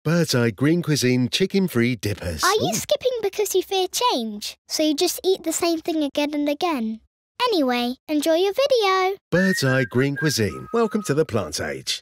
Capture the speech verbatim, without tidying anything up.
Bird's Eye Green Cuisine chicken-free dippers. Are you skipping because you fear change? So you just eat the same thing again and again? Anyway, enjoy your video. Bird's Eye Green Cuisine. Welcome to the plant age.